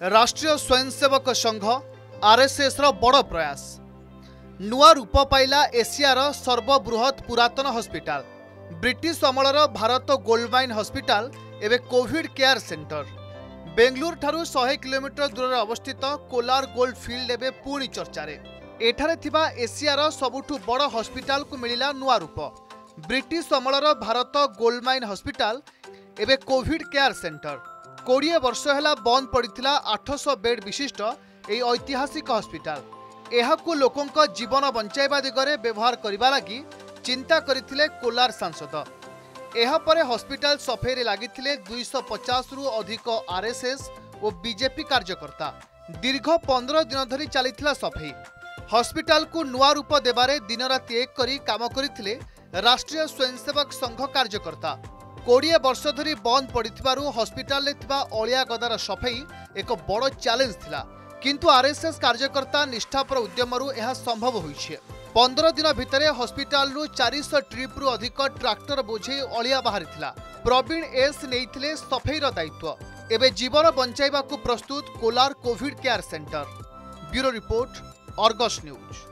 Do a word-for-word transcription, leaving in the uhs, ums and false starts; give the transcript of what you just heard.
राष्ट्रीय स्वयंसेवक संघ आरएसएस रो बड़ प्रयास। नुआ रूप पाइला एशियार सर्वबृहत पुरातन हॉस्पिटल। ब्रिटिश अमलर भारत गोल्ड माइन हॉस्पिटल एवं कोविड केयर सेंटर। बेंगलुरु ठारू सौ किलोमीटर दूर अवस्थित कोलार गोल्ड फील्ड एवं पुणी चर्चारे। एठारे थिबा एशियार सबुठु बड़ हॉस्पिटल को मिलिला नुआ रूप। ब्रिटिश अमलर भारत गोल्ड माइन हॉस्पिटल एवं कोविड केयर सेंटर। कोड़े वर्ष है बंद पड़ा आठ सौ बेड विशिष्ट यह ऐतिहासिक हॉस्पिटल। यहाकू लोकों जीवन बंचाइबा दिगरे व्यवहार करने लगी चिंता करथिले कोलार सांसद। यह परे हॉस्पिटल सफाई रे लागिथिले दुई सौ पचास रु अधिक आरएसएस और बीजेपी कार्यकर्ता। दीर्घ पंद्रह दिन धरी चलीथिला सफाई। हॉस्पिटल को नुआ रूप देबारे दिन राति एक करी काम करथिले राष्ट्रीय स्वयंसेवक संघ कार्यकर्ता। कोड़े वर्ष धरी बंद पड़ू हॉस्पिटल में थिबा अलिया गदार सफाई एक बड़ चैलेंज थिला, किंतु आरएसएस कार्यकर्ता निष्ठापर उद्यमरू यह संभव होइछे। पंद्रह दिन भितर हॉस्पिटल रु चार सौ ट्रिप रु अधिक ट्रैक्टर बोझे अलिया बाहरी थिला। प्रवीण एस नेइथिले सफाईर दायित्व। एबे जीवन बंचाइबाकू प्रस्तुत Kolar Covid care centre. Bureau report, Argus news.